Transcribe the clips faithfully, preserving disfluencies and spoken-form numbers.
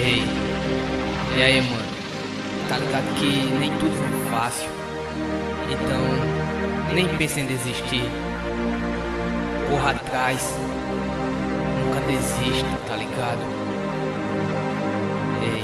Ei, e aí, mano? Tá ligado que nem tudo é fácil. Então, nem pense em desistir. Corra atrás. Nunca desista, tá ligado? Ei,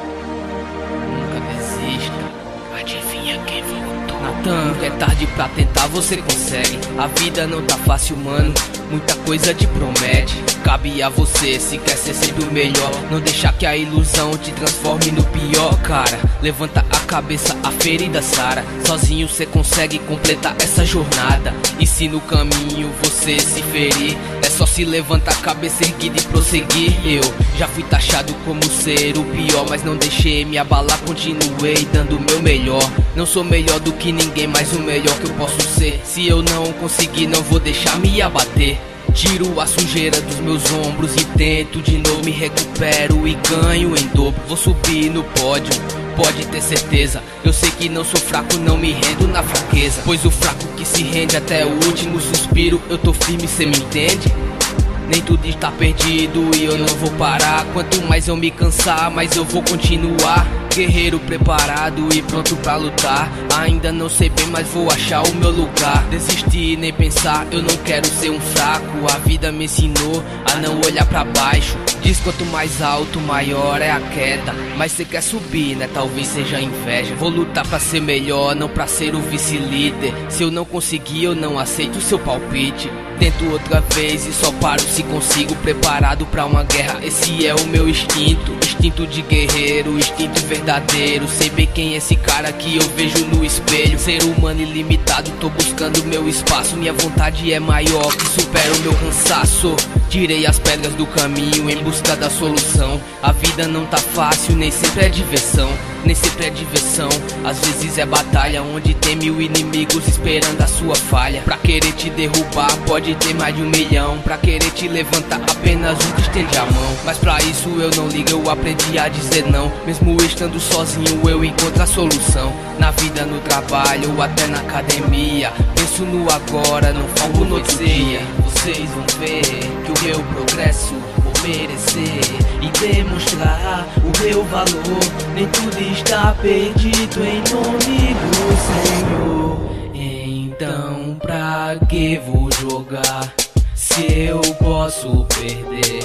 nunca desista. Adivinha quem voltou? Natan, nunca é tarde pra tentar, você consegue. A vida não tá fácil, mano. Muita coisa te promete. Cabe a você, se quer ser sempre o melhor. Não deixar que a ilusão te transforme no pior, cara. Levanta a cabeça, a ferida sara. Sozinho cê consegue completar essa jornada. E se no caminho você se ferir, é só se levantar a cabeça erguida e prosseguir. Eu já fui taxado como ser o pior, mas não deixei me abalar, continuei dando o meu melhor. Não sou melhor do que ninguém, mas o melhor que eu posso ser. Se eu não conseguir, não vou deixar me abater. Tiro a sujeira dos meus ombros e tento de novo, me recupero e ganho em dobro. Vou subir no pódio, pode ter certeza. Eu sei que não sou fraco, não me rendo na fraqueza. Pois o fraco que se rende até o último suspiro. Eu tô firme, cê me entende? Nem tudo está perdido e eu não vou parar. Quanto mais eu me cansar, mais eu vou continuar. Guerreiro preparado e pronto pra lutar. Ainda não sei bem, mas vou achar o meu lugar. Desistir, nem pensar, eu não quero ser um fraco. A vida me ensinou a não olhar pra baixo. Diz quanto mais alto, maior é a queda. Mas cê quer subir, né? Talvez seja inveja. Vou lutar pra ser melhor, não pra ser o vice-líder. Se eu não conseguir, eu não aceito o seu palpite. Tento outra vez e só paro se consigo. Preparado pra uma guerra, esse é o meu instinto. Instinto de guerreiro, instinto verdadeiro. Sei bem quem é esse cara que eu vejo no espelho. Ser humano ilimitado, tô buscando meu espaço. Minha vontade é maior, que supera o meu cansaço. Tirei as pedras do caminho em busca da solução. A vida não tá fácil, nem sempre é diversão. Nem sempre é diversão, às vezes é batalha, onde tem mil inimigos esperando a sua falha. Pra querer te derrubar pode ter mais de um milhão. Pra querer te levantar apenas um que estende a mão. Mas pra isso eu não ligo, eu aprendi a dizer não. Mesmo estando sozinho eu encontro a solução. Na vida, no trabalho ou até na academia. Penso no agora, não foco no outro dia. Vocês vão ver que o meu progresso vou merecer e demonstrar o meu valor. Nem tudo está perdido em nome do Senhor. Então pra que vou jogar se eu posso perder?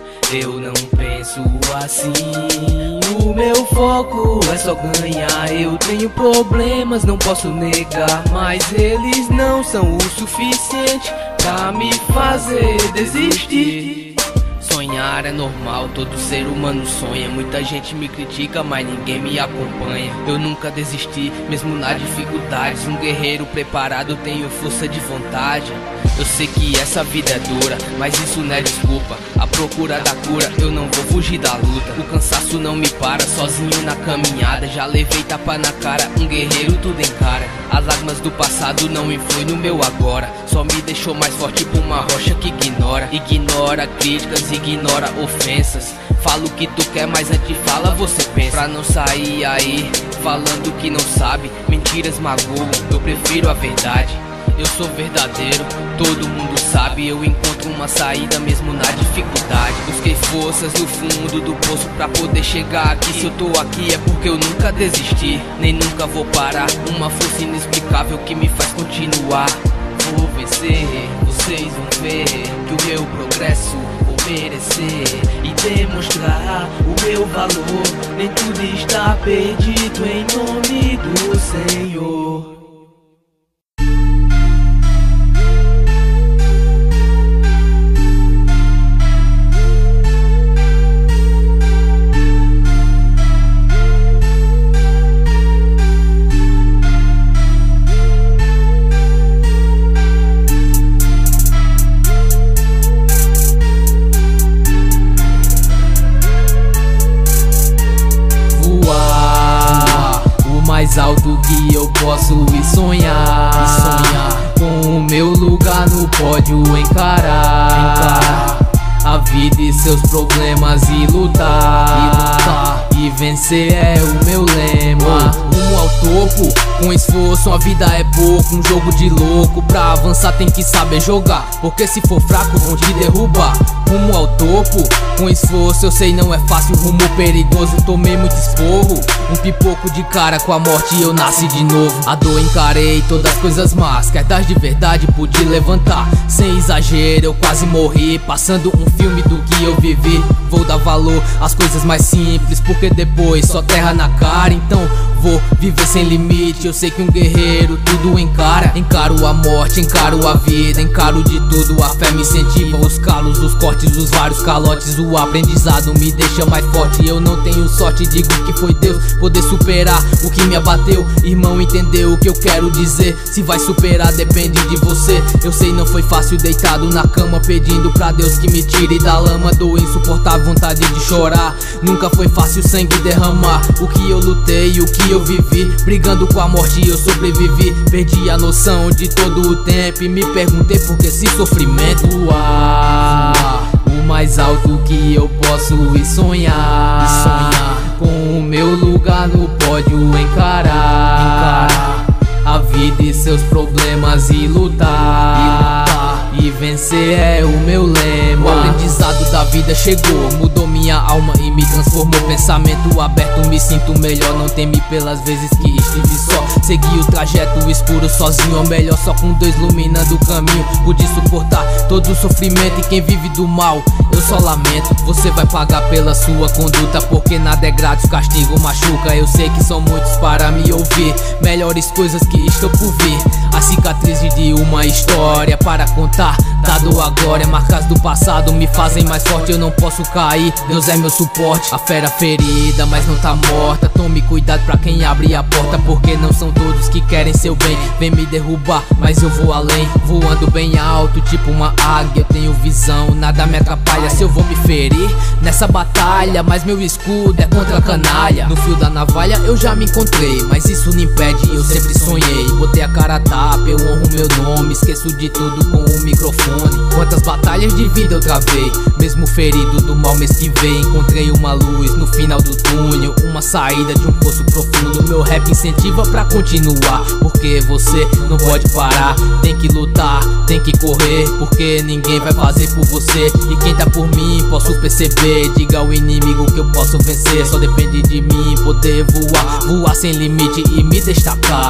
Eu não penso assim, o meu foco é só ganhar. Eu tenho problemas, não posso negar, mas eles não são o suficiente pra me fazer desistir. Sonhar é normal, todo ser humano sonha. Muita gente me critica, mas ninguém me acompanha. Eu nunca desisti, mesmo nas dificuldades. Um guerreiro preparado, tenho força de vontade. Eu sei que essa vida é dura, mas isso não é desculpa. A procura da cura, eu não vou fugir da luta. O cansaço não me para, sozinho na caminhada. Já levei tapa na cara, um guerreiro tudo encara. As lágrimas do passado não influem no meu agora. Só me deixou mais forte por uma rocha que ignora. Ignora críticas, ignora ofensas. Fala o que tu quer, mas antes fala você pensa. Pra não sair aí falando que não sabe, mentiras magoam, eu prefiro a verdade. Eu sou verdadeiro, todo mundo sabe. Eu encontro uma saída mesmo na dificuldade. Busquei forças no fundo do poço pra poder chegar aqui. Se eu tô aqui é porque eu nunca desisti, nem nunca vou parar. Uma força inexplicável que me faz continuar. Vou vencer, vocês vão ver que o meu progresso vou merecer e demonstrar o meu valor. Nem tudo está perdido em nome do Senhor. Mais alto que eu posso e sonhar, e sonhar com o meu lugar no pódio, encarar, encarar a vida e seus problemas e lutar, e lutar, e vencer é o meu lema. Rumo ao topo, com esforço a vida é pouco. Um jogo de louco, pra avançar tem que saber jogar, porque se for fraco vão te derrubar. Rumo ao topo, com esforço eu sei não é fácil. Rumo perigoso, tomei muito esporro. Um pipoco de cara com a morte e eu nasci de novo. A dor encarei, todas as coisas más, quer dar de verdade pude levantar. Sem exagero eu quase morri, passando um filme do que eu vivi. Vou dar valor às coisas mais simples, porque depois só terra na cara. Então vou viver sem limite, eu sei que um guerreiro tudo encara. Encaro a morte, encaro a vida, encaro de tudo. A fé me incentiva, os calos, os cortes, os vários calotes. O aprendizado me deixa mais forte. Eu não tenho sorte, digo que foi Deus poder superar o que me abateu. Irmão, entendeu o que eu quero dizer? Se vai superar depende de você. Eu sei não foi fácil deitado na cama, pedindo pra Deus que me tire da lama. Dor insuportável, vontade de chorar. Nunca foi fácil sangue derramar. O que eu lutei, o que eu vivi, brigando com a morte eu sobrevivi. Perdi a noção de todo o tempo e me perguntei por que esse sofrimento. Ah, o mais alto que eu posso ir sonhar, sonhar com o meu lugar no pódio, encarar, encarar a vida e seus problemas e lutar, e lutar e vencer é o meu lema. O aprendizado da vida chegou, mudou minha alma e me transformou. Pensamento aberto, me sinto melhor. Não temi pelas vezes que estive só. Segui o trajeto escuro sozinho, ou melhor só com Deus iluminando o caminho. Pude suportar todo o sofrimento e quem vive do mal eu só lamento. Você vai pagar pela sua conduta, porque nada é grátis, castigo machuca. Eu sei que são muitos para me ouvir, melhores coisas que estão por vir. A cicatriz de uma história para contar, dado a glória. Marcas do passado me fazem mais forte, eu não posso cair, Deus é meu suporte. A fera ferida, mas não tá morta. Tome cuidado pra quem abre a porta, porque não são todos que querem seu bem. Vem me derrubar, mas eu vou além, voando bem alto, tipo uma águia. Eu tenho visão, nada me atrapalha. Se eu vou me ferir nessa batalha, mas meu escudo é contra a canalha. No fio da navalha eu já me encontrei, mas isso não impede, eu sempre sonhei. Botei a cara a tapa, eu honro meu nome, esqueço de tudo com o microfone. Quantas batalhas de vida eu travei, mesmo ferido do mal me esquivei. Encontrei uma luz no final do túnel, uma saída de um poço profundo. Meu rap incentiva pra continuar, porque você não pode parar. Tem que lutar, tem que correr, porque ninguém vai fazer por você. E quem tá por mim posso perceber, diga ao inimigo que eu posso vencer. Só depende de mim poder voar, voar sem limite e me destacar.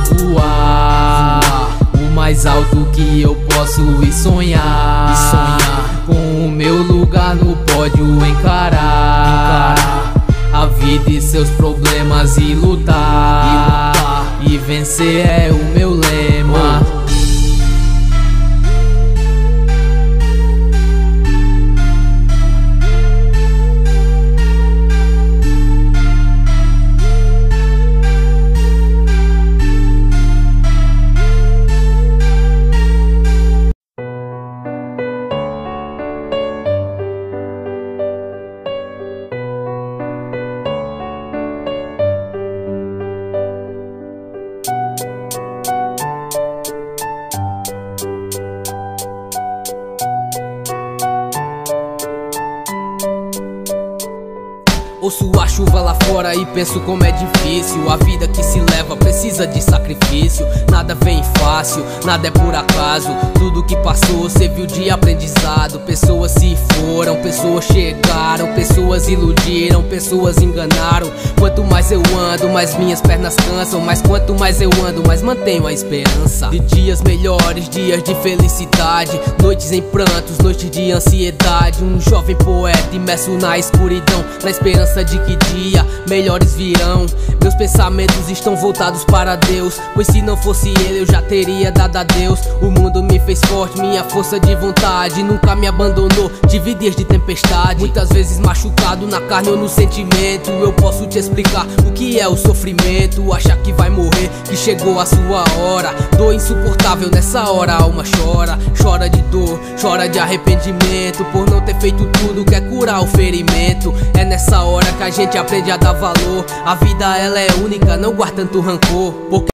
Voar, o mais alto que eu posso ir sonhar, e sonhar com o meu lugar no pódio, encarar, encarar a vida e seus problemas e lutar, e lutar e vencer é o meu lema. Ouço a chuva lá fora e penso como é difícil. A vida que se leva precisa de sacrifício. Nada vem fácil, nada é por acaso. Tudo que passou serviu de aprendizado. Pessoas se foram, pessoas chegaram, pessoas iludiram, pessoas enganaram. Quanto mais eu ando, mais minhas pernas cansam. Mas quanto mais eu ando, mais mantenho a esperança de dias melhores, dias de felicidade, noites em prantos, noites de ansiedade. Um jovem poeta imerso na escuridão, na esperança de que dia melhores virão. Meus pensamentos estão voltados para Deus, pois se não fosse Ele eu já teria dado a Deus. O mundo me fez forte, minha força de vontade nunca me abandonou, tive dias de tempestade. Muitas vezes machucado na carne ou no sentimento. Eu posso te explicar o que é o sofrimento. Achar que vai morrer, que chegou a sua hora. Dor insuportável, nessa hora a alma chora. Chora de dor, chora de arrependimento, por não ter feito tudo, quer curar o ferimento. É nessa hora que a gente aprende a dar valor. A vida ela é única, não guarda tanto rancor, porque